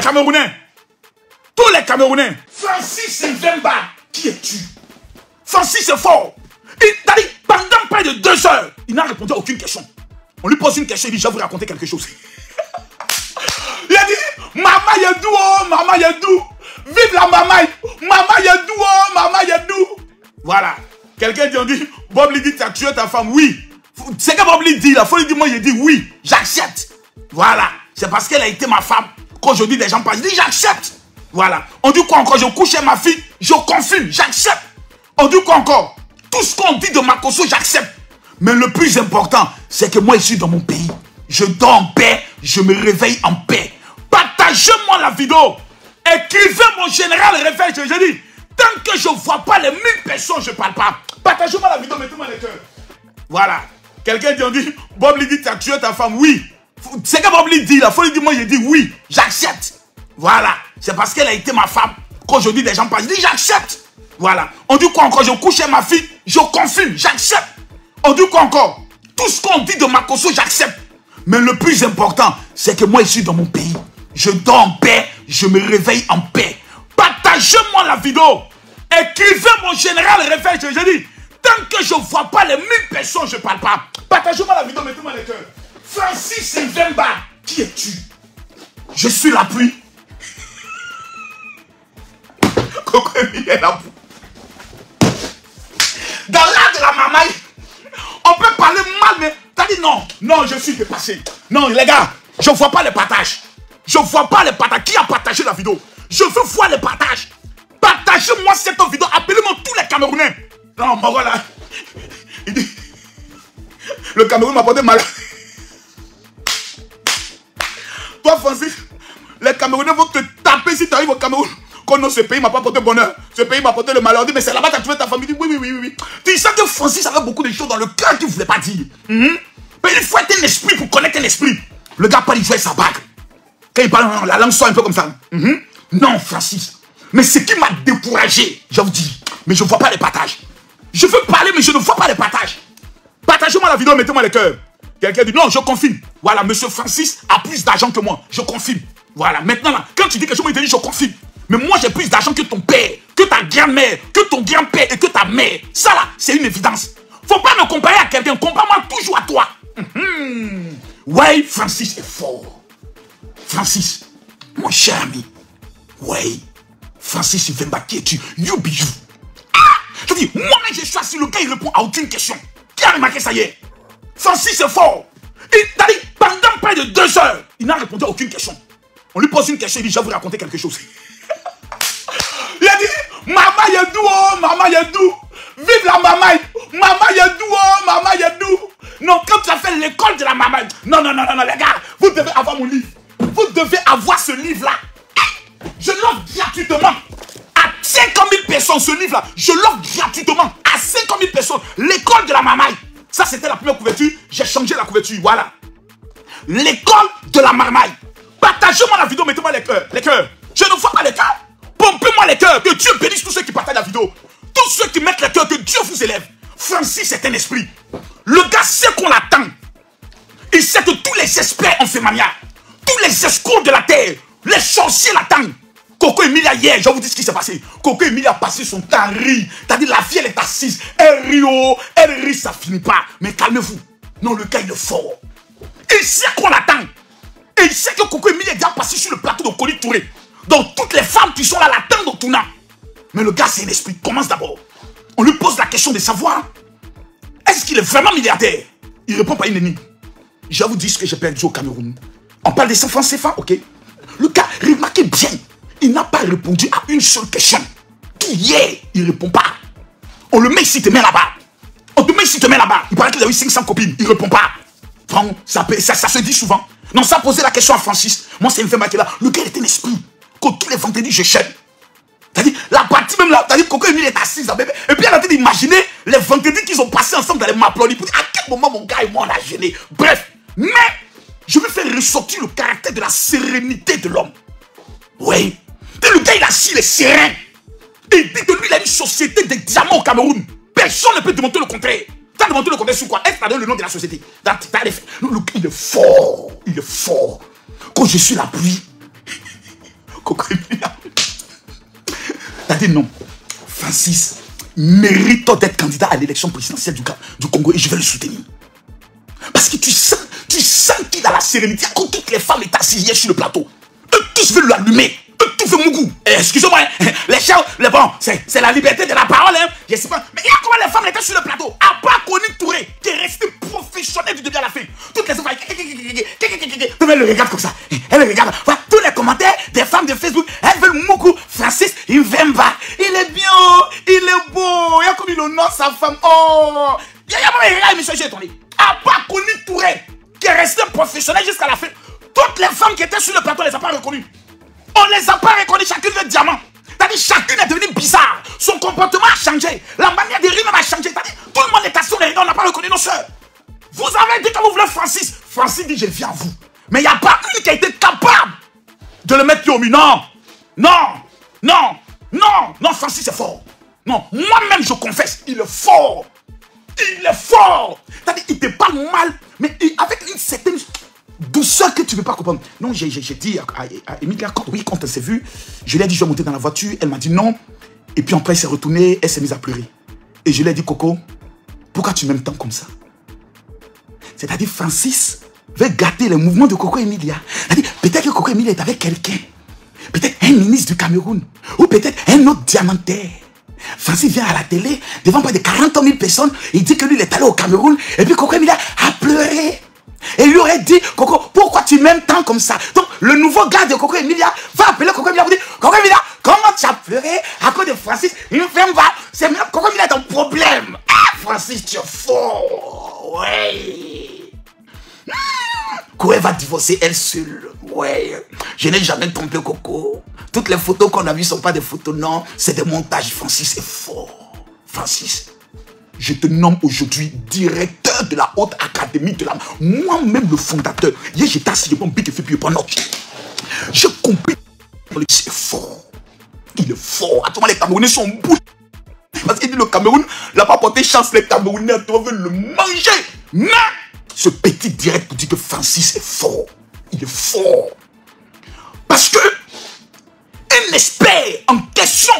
Camerounais. Tous les Camerounais. Francis Mvemba, qui es-tu? Francis est fort. Il a dit, pendant près de 2 heures, il n'a répondu à aucune question. On lui pose une question, il dit, je vais vous raconter quelque chose. Il a dit, Maman Yedou, oh, Maman Yedou. Vive la maman. Maman Yedou, oh, Maman Yedou. Voilà. Quelqu'un dit, Bob lui dit, tu as tué ta femme. Oui. C'est que Bob lui dit, il faut lui dire, moi, j'ai dit oui, j'accepte. Voilà. C'est parce qu'elle a été ma femme qu'aujourd'hui, des gens parlent. Je dis, j'accepte. Voilà. On dit quoi encore? Je couche chez ma fille, je confirme, j'accepte. On dit quoi encore? Tout ce qu'on dit de Makosso, j'accepte. Mais le plus important, c'est que moi, je suis dans mon pays. Je dors en paix, je me réveille en paix. Partagez-moi la vidéo. Écrivez mon général réveil. Je dis, tant que je ne vois pas les 1000 personnes, je ne parle pas. Partagez-moi la vidéo, mettez-moi les cœurs. Voilà. Quelqu'un dit, Bob lui dit, tu as tué ta femme. Oui. C'est que Bob lui dit, il faut lui dire, moi, j'ai dit oui, j'accepte. Voilà. C'est parce qu'elle a été ma femme qu'aujourd'hui, des gens parlent. Je dis, j'accepte. Voilà. On dit quoi encore? Je couche chez ma fille, je confirme, j'accepte. On dit quoi encore? Tout ce qu'on dit de Makosso, j'accepte. Mais le plus important, c'est que moi, je suis dans mon pays. Je dors en paix, je me réveille en paix. Partagez-moi la vidéo. Écrivez mon général réveil. Je dis, tant que je ne vois pas les 1000 personnes, je ne parle pas. Partagez-moi la vidéo, mettez-moi les cœurs. Francis Mvemba, qui es-tu? Je suis la pluie. Coco Emile est la pluie. Dans l'art de la mamaille, on peut parler mal, mais t'as dit non, non, je suis dépassé. Non, les gars, je ne vois pas les partages. Je ne vois pas les partages. Qui a partagé la vidéo? Je veux voir les partages. Partagez-moi cette vidéo. Appelez-moi tous les Camerounais. Non, mais voilà. Il dit, le Cameroun m'a porté malheur. Toi, Francis, les Camerounais vont te taper si tu arrives au Cameroun. Quand non, ce pays m'a pas porté bonheur. Ce pays m'a porté le malheur. Mais c'est là-bas que tu as trouvé ta famille. Il dit, oui. Tu sais que Francis avait beaucoup de choses dans le cœur qu'il ne voulait pas dire. Mais il faut être un esprit pour connaître un esprit. Le gars parle, il joue avec sa bague. Quand il parle, la langue sort un peu comme ça. Non, Francis. Mais ce qui m'a découragé, je vous dis, mais je ne vois pas les partages. Je veux parler, mais je ne vois pas les partages. Partagez-moi la vidéo, mettez-moi les cœurs. Quelqu'un dit, non, je confirme. Voilà, monsieur Francis a plus d'argent que moi. Je confirme. Voilà, maintenant, là, quand tu dis quelque chose, il te dit, je confirme. Mais moi, j'ai plus d'argent que ton père, que ta grand-mère, que ton grand-père et que ta mère. Ça, là, c'est une évidence. Faut pas me comparer à quelqu'un. Compare-moi toujours à toi. Ouais, Francis est fort. Francis, mon cher ami. Ouais, Francis Mvemba, qui es-tu? You be you. Je dis, moi-même, j'ai choisi le gars, il répond à aucune question. Qui a remarqué ça hier? Francis est fort. Il a dit, pendant près de 2 heures, il n'a répondu à aucune question. On lui pose une question, il dit, je vais vous raconter quelque chose. Il a dit, Maman Yedou, oh, Maman Yedou. Vive la maman. Maman Yedou, oh, Maman Yedou. Non, quand tu as fait l'école de la maman. Non, les gars, vous devez avoir mon livre. Vous devez avoir ce livre-là. Je l'offre gratuitement. À 50 000 personnes, ce livre-là, je l'offre gratuitement. À 50 000 personnes. L'école de la marmaille. Ça, c'était la première couverture. J'ai changé la couverture. Voilà. L'école de la marmaille. Partagez-moi la vidéo. Mettez-moi les cœurs. Les cœurs. Je ne vois pas les cœurs. Pompez-moi les cœurs. Que Dieu bénisse tous ceux qui partagent la vidéo. Tous ceux qui mettent les cœurs. Que Dieu vous élève. Francis est un esprit. Le gars sait qu'on l'attend. Il sait que tous les experts en fait mania. Tous les escrocs de la terre. Les sorciers l'attendent. Coco Emilia hier, je vous dis ce qui s'est passé. Coco Emilia a passé son temps à rire. C'est-à-dire la vie elle est assise. Elle rit, oh, elle rit, ça finit pas. Mais calmez-vous. Non, le gars il est fort. Il sait qu'on l'attend. Et il sait que Coco Emilia est déjà passé sur le plateau de Koli Touré. Donc toutes les femmes qui sont là l'attendent au tournant. Mais le gars c'est un esprit. Commence d'abord. On lui pose la question de savoir est-ce qu'il est vraiment milliardaire. Il répond pas une énigme. Je vous dis ce que j'ai perdu au Cameroun. On parle des 100 francs CFA, ok? Le gars, remarquez bien. Il n'a pas répondu à une seule question. Tout hier, il ne répond pas. On le met ici, il te met là-bas. On te met ici, il te met là-bas. Il paraît qu'il a eu 500 copines, il ne répond pas. Bon, ça se dit souvent. Non, ça a posé la question à Francis. Moi, c'est Mvemba qui est là. Le gars est un esprit. Quand tous les vendredis, je chaîne. C'est-à-dire, la partie même là, c'est-à-dire, Coco Emile est assise là, bébé. Et puis, elle a dit d'imaginer les vendredis qu'ils ont passé ensemble dans les m'applaudir. Pour dire, à quel moment mon gars et moi, on a gêné. Bref, mais, je vais faire ressortir le caractère de la sérénité de l'homme. Oui. Le gars, il a assis les serein. Il dit que lui, il a une société de diamants au Cameroun. Personne ne peut démontrer le contraire. Tu as démontré le contraire sur quoi? Est-ce que tu as donné le nom de la société? Le gars, il est fort. Il est fort. Quand je suis la pluie, Coco Emilia. T'as dit non. Francis mérite d'être candidat à l'élection présidentielle du Congo et je vais le soutenir. Parce que tu sens qu'il a la sérénité. Quand toutes les femmes étaient assises hier sur le plateau, eux tous veulent l'allumer. Eux tous veulent Mougou. Excusez-moi, les chers, c'est la liberté de la parole. Hein. Je sais pas. Mais il y a comment les femmes étaient sur le plateau. À part Connie Touré, qui est resté professionnel du début à la fin. Toutes les femmes, elles le regardent comme ça. Elles le regardent. Voilà, tous les commentaires des femmes de Facebook, elles veulent Mougou. Francis Mvemba, il est bien, il est beau. Il y a comme il honore sa femme. Oh, il y a même un émission, j'ai tourné. À part Connie Touré, qui est resté professionnel jusqu'à la fin. Toutes les femmes qui étaient sur le plateau, on les a pas reconnues. On les a pas reconnues, chacune veut diamant. C'est-à-dire chacune est devenue bizarre. Son comportement a changé. La manière de rire même a changé. C'est-à-dire tout le monde est assis, on n'a pas reconnu nos soeurs. Vous avez dit que vous voulez Francis. Francis dit je viens à vous. Mais il n'y a pas une qui a été capable de le mettre au milieu. Non, non, non, non, non, Francis est fort. Non, moi-même je confesse, il est fort. Il est fort. C'est-à-dire il te parle mal, mais avec une certaine douceur que tu ne peux pas comprendre. Non, j'ai dit à Emilia, quand elle s'est vue, je lui ai dit, je vais monter dans la voiture. Elle m'a dit non. Et puis après, elle s'est retournée, elle s'est mise à pleurer. Et je lui ai dit, Coco, pourquoi tu m'aimes tant comme ça? C'est-à-dire, Francis veut gâter les mouvements de Coco Emilia. C'est-à-dire, peut-être que Coco Emilia est avec quelqu'un. Peut-être un ministre du Cameroun. Ou peut-être un autre diamantaire. Francis vient à la télé, devant près de 40 000 personnes. Il dit que lui, il est allé au Cameroun. Et puis Coco Emilia a pleuré. Et il lui aurait dit, Coco, pourquoi tu m'aimes tant comme ça? Donc, le nouveau gars de Coco Emilia va appeler Coco Emilia pour dire, Coco Emilia, comment tu as pleuré à cause de Francis? C'est même Coco Emilia est un problème. Ah, Francis, tu es fort. Ouais. Coco va divorcer elle seule. Ouais. Je n'ai jamais trompé Coco. Toutes les photos qu'on a vues ne sont pas des photos, non. C'est des montages. Francis est fort. Francis. Je te nomme aujourd'hui directeur de la haute académie de la... Moi-même le fondateur. Hier, j'étais assis, je prends un pic et puis pendant. J'ai compris. C'est fort. Il est fort. Attends, les Camerounais sont bouches. Parce qu'il dit le Cameroun n'a pas porté chance. Les Camerounais veulent le manger. Mais ce petit direct pour dire que Francis est fort. Il est fort. Parce que un expert en question.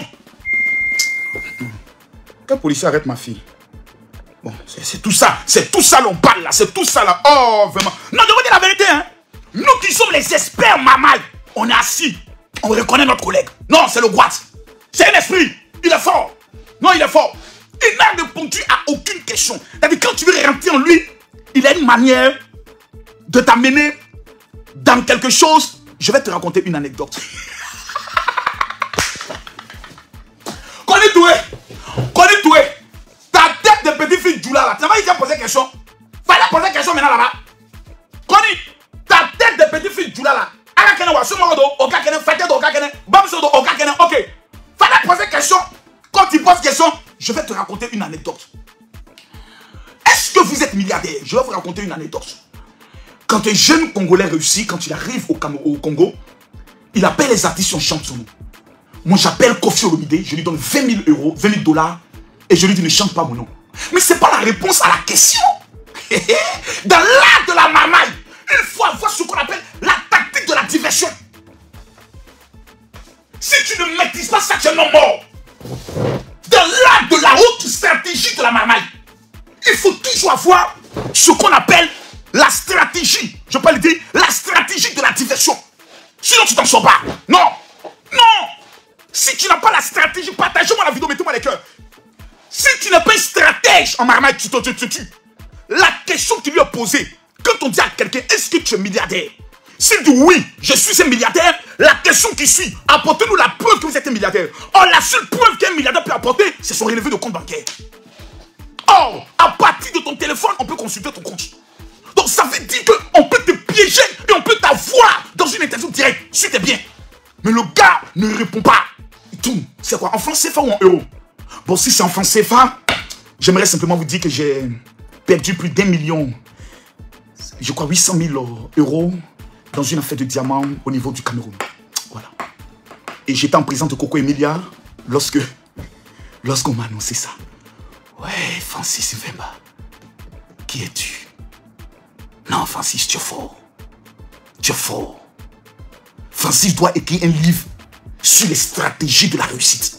Quel policier arrête ma fille? Bon, c'est tout ça l'on parle là, c'est tout ça là. Oh, vraiment. Non, je vous dis la vérité, hein. Nous qui sommes les experts mamal, on est assis, on reconnaît notre collègue. Non, c'est le Guat. C'est un esprit, il est fort. Non, il est fort. Il n'a répondu à aucune question. C'est-à-dire, quand tu veux rentrer en lui, il a une manière de t'amener dans quelque chose. Je vais te raconter une anecdote. Connie Toué. Ta tête de petite fille Djoula là, tu m'as dit de poser question. Fallait poser question maintenant là-bas. Connie, ta tête de petite fille Djoula là. Ok. Fallait poser question. Quand tu poses question, je vais te raconter une anecdote. Est-ce que vous êtes milliardaire? Je vais vous raconter une anecdote. Quand un jeune Congolais réussit, quand il arrive au Congo, il appelle les artistes, on chante son nom. Moi, j'appelle Kofi Olomide, je lui donne 20 000 euros, 20 000 $, et je lui dis, ne chante pas mon nom. Mais ce n'est pas la réponse à la question. Dans l'art de la marmaille, il faut avoir ce qu'on appelle la tactique de la diversion. Si tu ne maîtrises pas ça, tu es non mort. Dans l'art de la haute stratégie de la marmaille, il faut toujours avoir ce qu'on appelle la stratégie. Je peux le dire, la stratégie de la diversion. Sinon, tu t'en sors pas. Non. Non. Si tu n'as pas la stratégie, partagez-moi la vidéo, mettez-moi les cœurs. Si tu n'es pas un stratège en marmaille, tu te tues. La question que tu lui as posée, quand on dit à quelqu'un, est-ce que tu es milliardaire? S'il dit oui, je suis un milliardaire, la question qui suit, apportez-nous la preuve que vous êtes un milliardaire. Or, la seule preuve qu'un milliardaire peut apporter, c'est son relevé de compte bancaire. Or, à partir de ton téléphone, on peut consulter ton compte. Donc, ça veut dire qu'on peut te piéger et on peut t'avoir dans une interview directe sur tes biens. Mais le gars ne répond pas. C'est quoi? En franc CFA ou en euros? Bon, si c'est en franc CFA, j'aimerais simplement vous dire que j'ai perdu plus d'1 million, je crois 800 000 euros dans une affaire de diamants au niveau du Cameroun. Voilà. Et j'étais en présence de Coco Emilia lorsqu'on m'a annoncé ça. Ouais, Francis Mvemba, qui es-tu? Non, Francis, tu es fort. Tu es fort. Francis doit écrire un livre sur les stratégies de la réussite.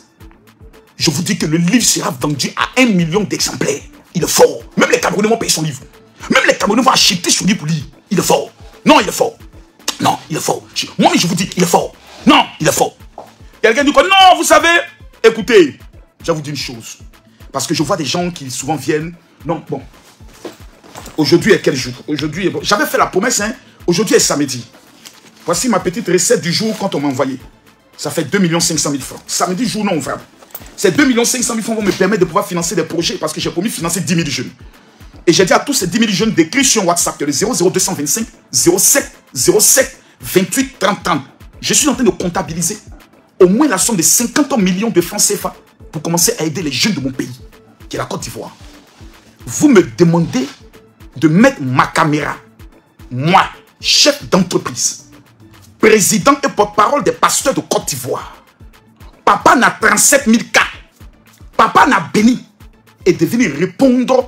Je vous dis que le livre sera vendu à 1 million d'exemplaires. Il est fort. Même les Camerounais vont payer son livre. Même les Camerounais vont acheter son livre pour lire. Il est fort. Non, il est fort. Non, il est fort. Moi, je vous dis, il est fort. Non, il est fort. Quelqu'un dit quoi? Non, vous savez. Écoutez, je vais vous dire une chose. Parce que je vois des gens qui souvent viennent. Non, bon. Aujourd'hui est quel jour? Aujourd'hui est bon. J'avais fait la promesse, hein. Aujourd'hui est samedi. Voici ma petite recette du jour quand on m'a envoyé. Ça fait 2 500 000 francs. Samedi jour, non, vraiment. Ces 2 500 000 francs vont me permettre de pouvoir financer des projets parce que j'ai promis de financer 10 000 jeunes. Et j'ai dit à tous ces 10 000 jeunes d'écrire sur WhatsApp que le 00225 07 07 28 30 30. Je suis en train de comptabiliser au moins la somme de 50 millions de francs CFA pour commencer à aider les jeunes de mon pays, qui est la Côte d'Ivoire. Vous me demandez de mettre ma caméra, moi, chef d'entreprise, président et porte-parole des pasteurs de Côte d'Ivoire. Papa n'a 37 000 cas. Papa n'a béni. Et de venir répondre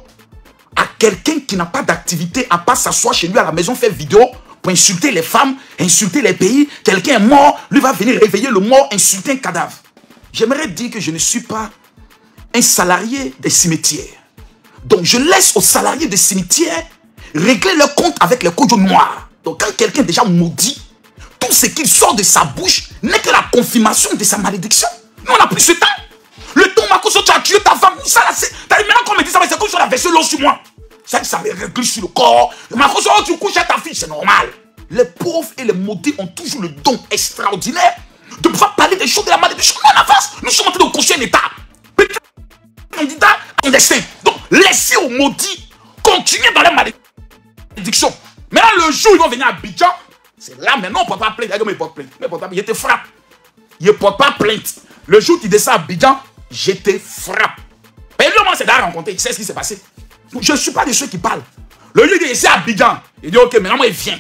à quelqu'un qui n'a pas d'activité à part s'asseoir chez lui à la maison, faire vidéo pour insulter les femmes, insulter les pays. Quelqu'un est mort, lui va venir réveiller le mort, insulter un cadavre. J'aimerais dire que je ne suis pas un salarié des cimetières. Donc je laisse aux salariés des cimetières régler leur compte avec les codes noirs. Donc quand quelqu'un est déjà maudit, tout ce qui sort de sa bouche n'est que la confirmation de sa malédiction. Nous, on n'a plus ce temps. Le temps, Makoso, tu as tué ta femme. Ça, là, c'est... Maintenant qu'on me dit ça, c'est comme si on avait versé l'eau sur moi. Ça me règle sur le corps. Makoso, tu couches à ta fille, c'est normal. Les pauvres et les maudits ont toujours le don extraordinaire de pouvoir parler des choses de la malédiction. Non, en avance. Nous sommes en train de construire un État. Petit candidat en destin. Donc, laissez aux maudits continuer dans la malédiction. Maintenant, le jour où ils vont venir à Abidjan, c'est là maintenant, on ne peut pas plaindre. Mais il te frappe. Il ne porte pas plainte. Le jour où tu descends à Abidjan, je te frappe. Mais lui, moi, c'est d'aller rencontrer. Il sait ce qui s'est passé. Je ne suis pas de ceux qui parlent. Le lieu il est ici à Abidjan. Il dit, ok, maintenant, moi, il vient.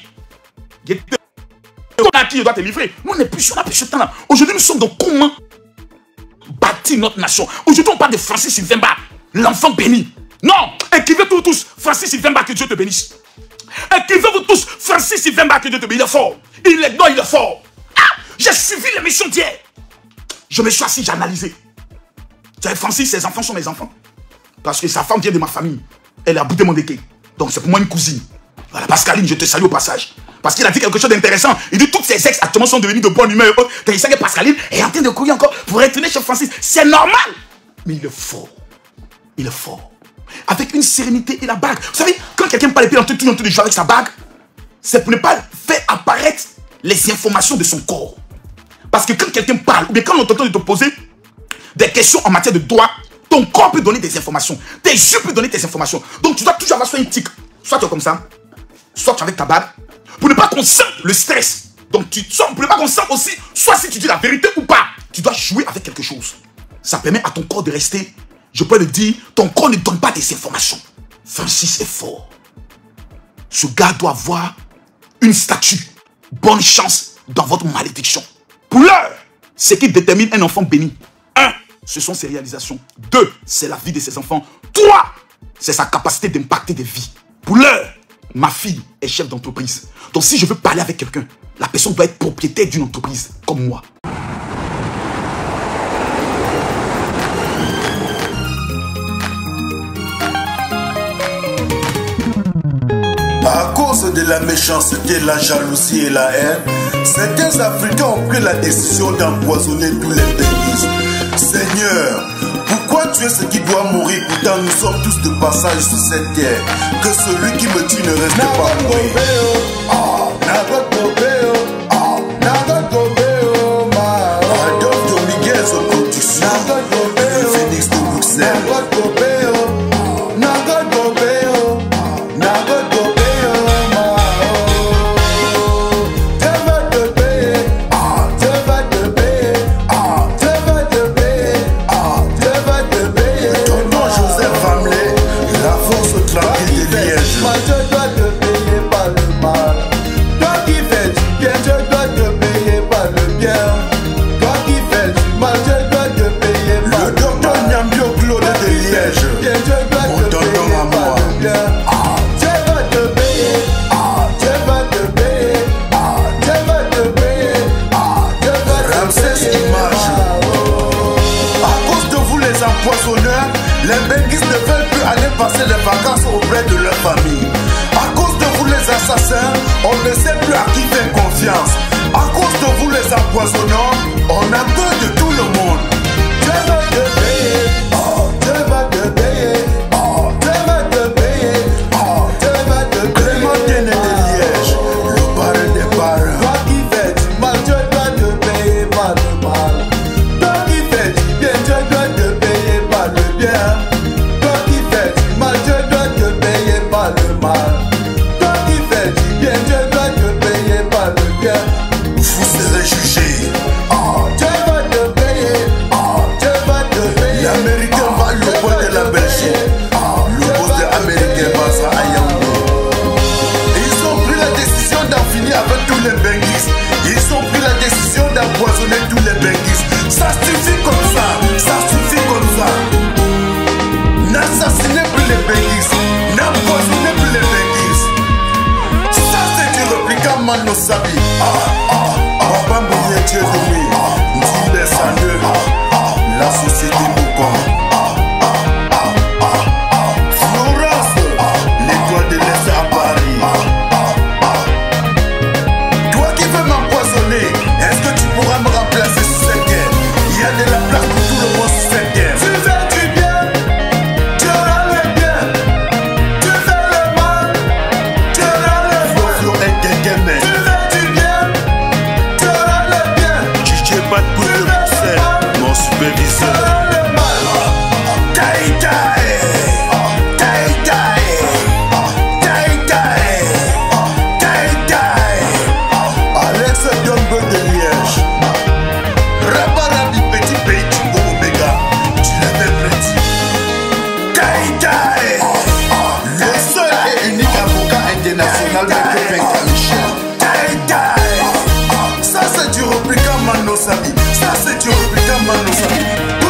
À qui je dois te livrer. Nous, on n'a plus ce temps-là. Aujourd'hui, nous sommes dans comment bâtir notre nation. Aujourd'hui, on parle de Francis Sylvemba, l'enfant béni. Non, écrivez-vous tous, Francis Sylvemba, que Dieu te bénisse. Écrivez-vous tous, Francis Sylvemba, que Dieu te bénisse. Il est fort. Il est fort. Ah, j'ai suivi l'émission d'hier. Je me suis assis, j'ai analysé. Vous savez, Francis, ses enfants sont mes enfants. Parce que sa femme vient de ma famille. Elle a bouté mon déquet. Donc c'est pour moi une cousine. Voilà, Pascaline, je te salue au passage. Parce qu'il a dit quelque chose d'intéressant. Il dit toutes ses ex actuellement sont devenus de bonne humeur. Il sait que Pascaline est en train de courir encore pour retourner chez Francis. C'est normal. Mais il est fort. Il est fort. Avec une sérénité et la bague. Vous savez, quand quelqu'un parle et puis il est en train de jouer avec sa bague, c'est pour ne pas faire apparaître les informations de son corps. Parce que quand quelqu'un parle, ou bien quand on t'entend te poser des questions en matière de droit, ton corps peut donner des informations. Tes yeux peuvent donner des informations. Donc tu dois toujours avoir soit une tique, soit tu es comme ça, soit tu es avec ta bague, pour ne pas qu'on sente le stress. Donc pour ne pas qu'on sente aussi, soit si tu dis la vérité ou pas, tu dois jouer avec quelque chose. Ça permet à ton corps de rester, je peux le dire, ton corps ne donne pas des informations. Francis est fort. Ce gars doit avoir une statue. Bonne chance dans votre malédiction. Pour l'heure, ce qui détermine un enfant béni. 1, ce sont ses réalisations. 2, c'est la vie de ses enfants. 3, c'est sa capacité d'impacter des vies. Pour l'heure, ma fille est chef d'entreprise. Donc si je veux parler avec quelqu'un, la personne doit être propriétaire d'une entreprise, comme moi. À cause de la méchanceté, la jalousie et la haine, certains Africains ont pris la décision d'empoisonner tous les pays. Seigneur, pourquoi tu es ce qui doit mourir? Pourtant nous sommes tous de passage sur cette terre. Que celui qui me tue ne reste pas mourir. Adolphe Domiguez en production, le Phoenix de Bruxelles. Moi je dois te payer par le mal. Toi qui fais du Les benguistes ne veulent plus aller passer les vacances auprès de leur famille. À cause de vous les assassins, on ne sait plus à qui faire confiance. À cause de vous les empoisonnants, on a peur de tout le monde. Dieu va te payer, oh, Dieu va te payer, oh, Dieu va te payer, oh, Dieu va te payer. Clémentine de Liège, le parrain des parrains. Toi qui fais du mal, Dieu doit te payer par le mal. Toi qui fais du bien, Dieu doit te payer par le bien. Toi qui fais du mal, Dieu doit te payer par le mal. Toi qui fais du bien, Dieu doit te payer par le bien. Vous serez jugés. Oh, Dieu va te payer. Oh, Dieu va te payer. L'Américain va le bois de la Belgique. Oh, le boss de l'Américain va ça à Yaoundé. Ils ont pris la décision d'en finir avec tous les benguistes. Ils ont pris la décision d'empoisonner tous les benguistes. Ça suffit comme ça. Ça suffit comme ça. N'assassinez plus les benguistes. N'empoisonnez plus les benguistes. Ça c'est du répliquant Mano Sabi. Papa Mouye Tchédoumi, Ndile Sandeu, la société Boucom. Florence, l'étoile de l'Est à Paris. Toi qui veux m'empoisonner, est-ce que tu pourras me remplacer sur cette guerre? Il y a de la place pour tout le monde sur cette guerre. Tu fais du bien, tu auras le bien. Tu fais le mal, tu auras le mal. Flo et Kékémé. Tu fais du bien, tu auras le bien. DJ Bad pour le Bruxelles, mon superviseur. Taï taï, taï taï, taï taï, taï taï. Alex Diombe de Liège. Rabarabi petit pays du Omega. Tu l'avais prédit. Taï taï. Le seul et unique avocat international de Québec à Michel. Taï taï. Ça c'est du répliquant Mano Sabi. Ça c'est du répliquant Mano Sabi.